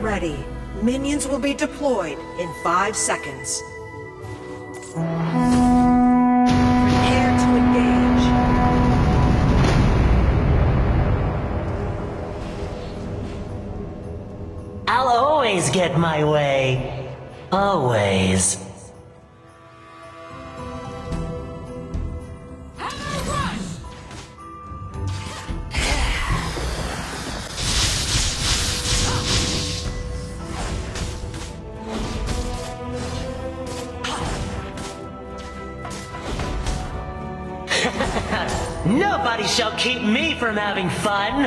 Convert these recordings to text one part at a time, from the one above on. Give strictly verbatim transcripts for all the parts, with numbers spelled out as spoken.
ready. Minions will be deployed in five seconds. Prepare to engage. I'll always get my way. Always. Nobody shall keep me from having fun!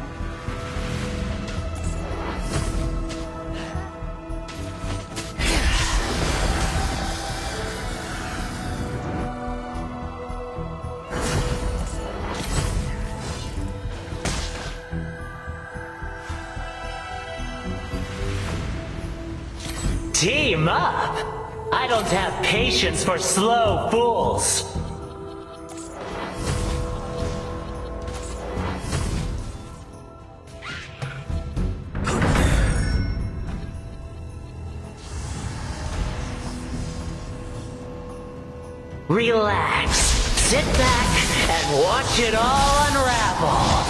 Team up! I don't have patience for slow fools! Relax, sit back, and watch it all unravel.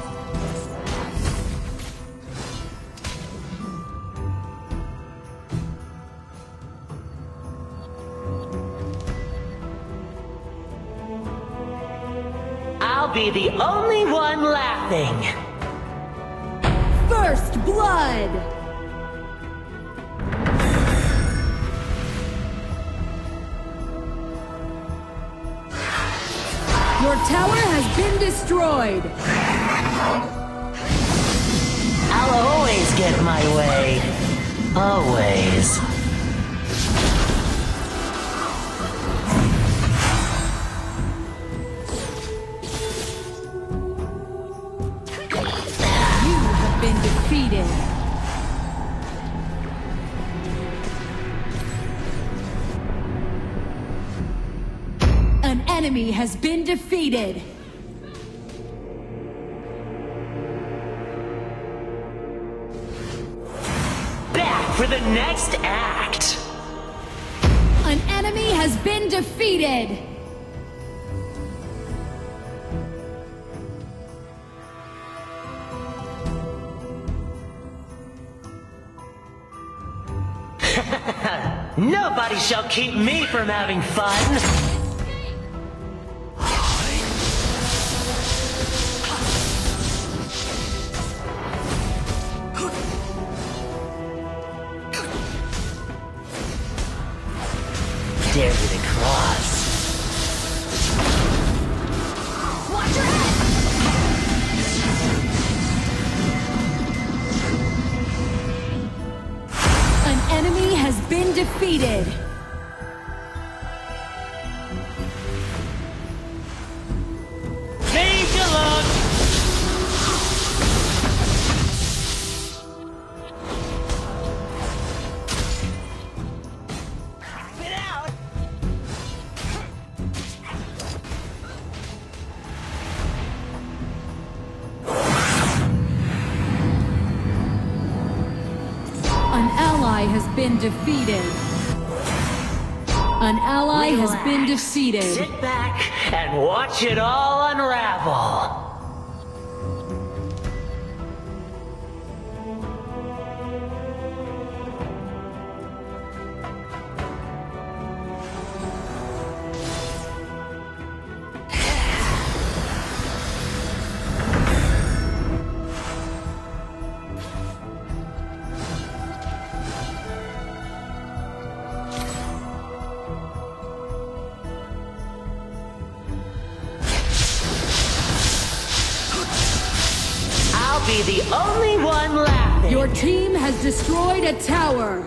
I'll be the only one laughing. First blood! Your tower has been destroyed! I'll always get my way. Always. You have been defeated. An enemy has been defeated. Back for the next act. An enemy has been defeated. Nobody shall keep me from having fun. Dare you to cross. Watch your head! An enemy has been defeated. Leave you alone. An ally has been defeated. An ally Relax. has been defeated. Sit back and watch it all unravel. I'll be the only one laughing. Your team has destroyed a tower.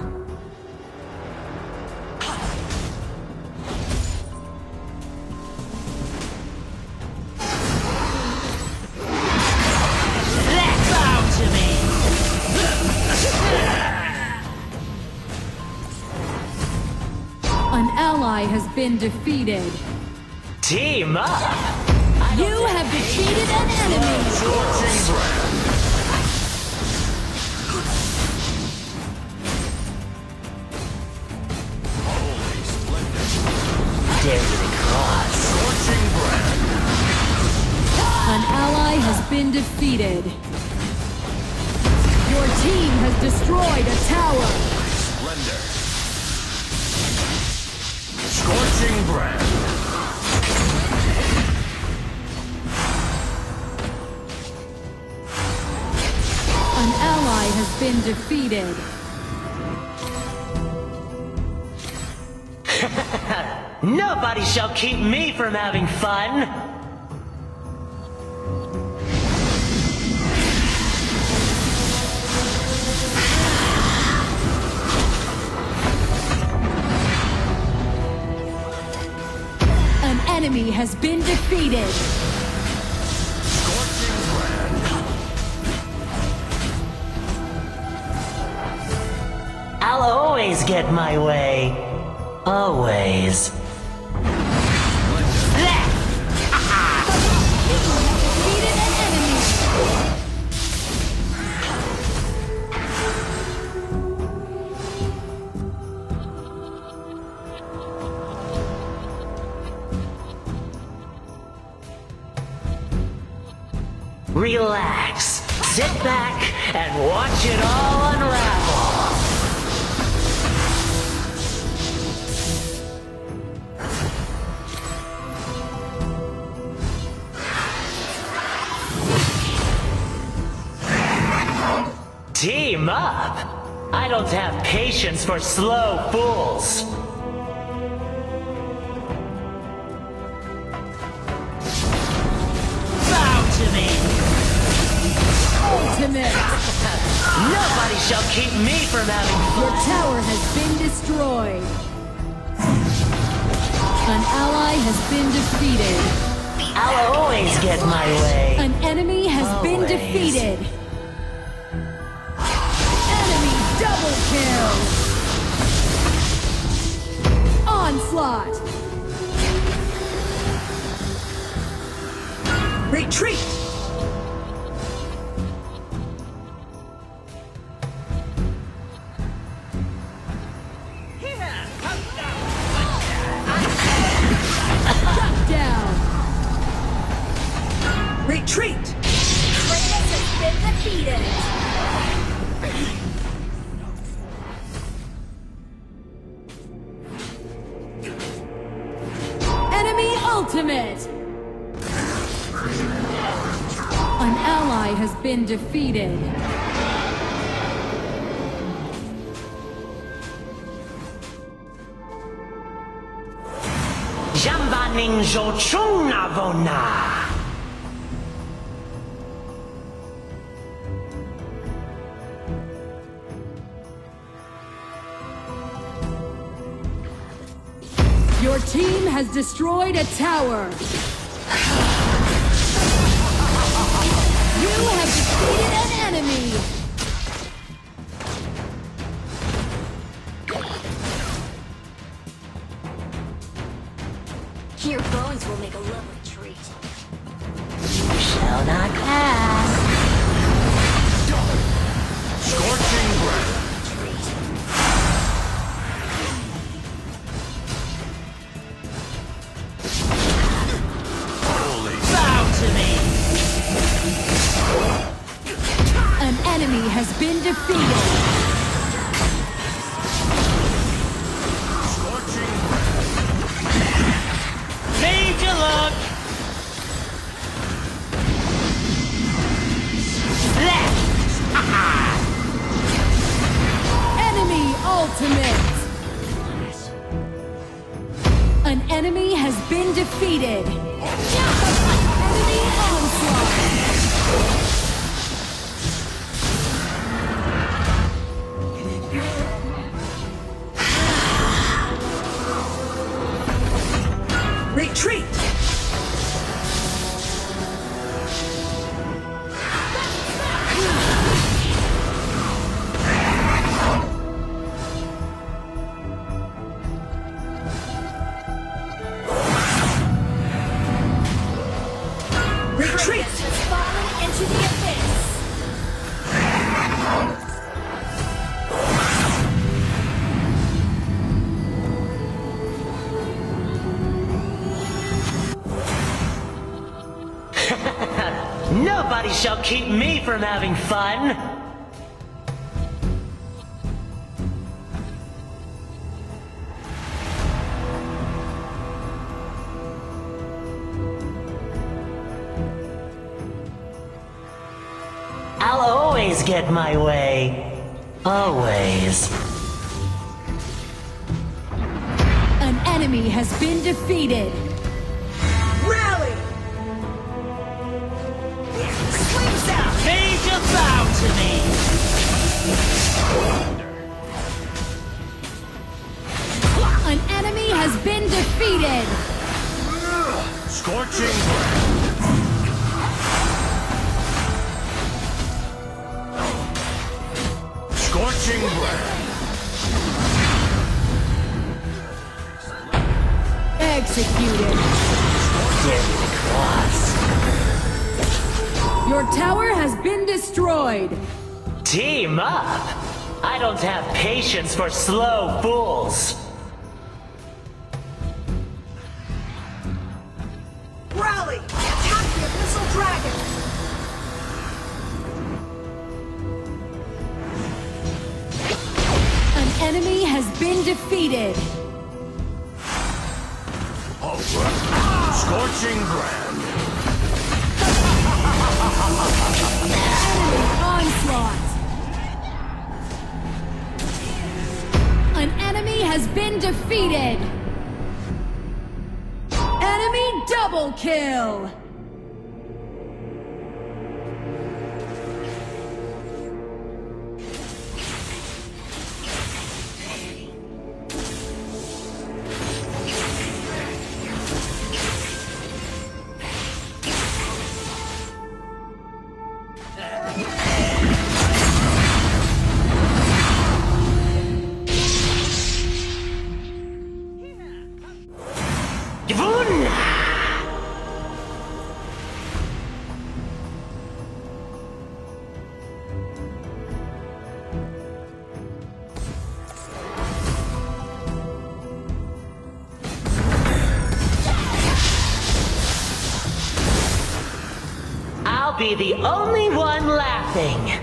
Let's bow to me. An ally has been defeated. Team up. You have defeated an enemy. been defeated. Your team has destroyed a tower. Splendor. Scorching brand. An ally has been defeated. Nobody shall keep me from having fun! An enemy has been defeated. Scorching brand. I'll always get my way. Always. Defeated an enemy. Relax. Sit back and watch it all unravel. Team up! I don't have patience for slow fools. Bow to me! Ultimate. Nobody shall keep me from having Your fun. tower has been destroyed. An ally has been defeated. I'll always get my way. An enemy has been Always. defeated. Enemy double kill. Onslaught. Retreat! Shut down. Retreat! Kratos has been defeated. Enemy ultimate. An ally has been defeated. Jamba Ninjo Chunavona. Your team has destroyed a tower. You have defeated an enemy. Your bones will make a lovely treat. You shall not pass. Scorching brand. Holy. Bow to me. An enemy has been defeated. Scorching brand. Need you look. Left. Enemy ultimate. An enemy has been defeated. Enemy onslaught. Retreat! Nobody shall keep me from having fun! I'll always get my way. Always. An enemy has been defeated. Rally! Swings out! Mage a bow to me! An enemy has been defeated. Scorching brand. Scorching brand. Executed. Dare me to cross. Your tower has been destroyed. Team up! I don't have patience for slow fools. Rally! Attack the Abyssal Dragon! An enemy has been defeated. All right. Scorching brand. Enemy onslaught. An enemy has been defeated. Enemy double kill. Gewonnen! I'll be the only one laughing.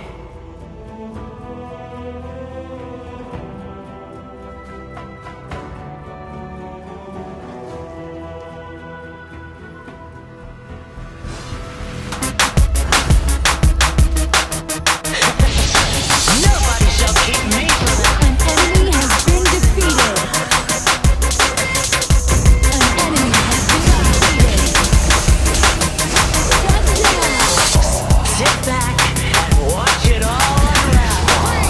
Nobody shall keep me from that. An enemy has been defeated. An enemy has been defeated. Shut down. Sit back and watch it all unravel.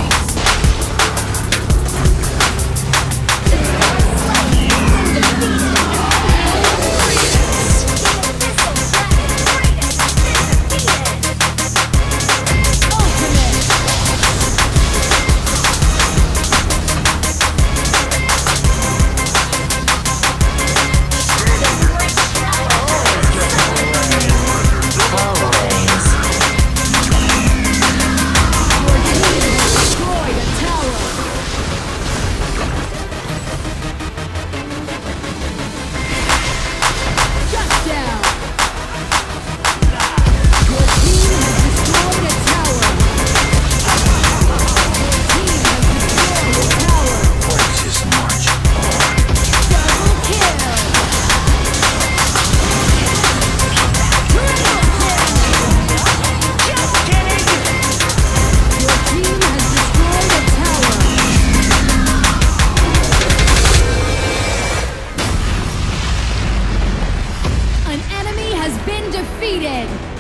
Always. Your team has destroyed a tower. Shut down. Your team has destroyed a tower. Your team has destroyed a tower. Forces march. Double kill. Triple kill. Just kidding! Your team has destroyed a tower. An enemy has been defeated.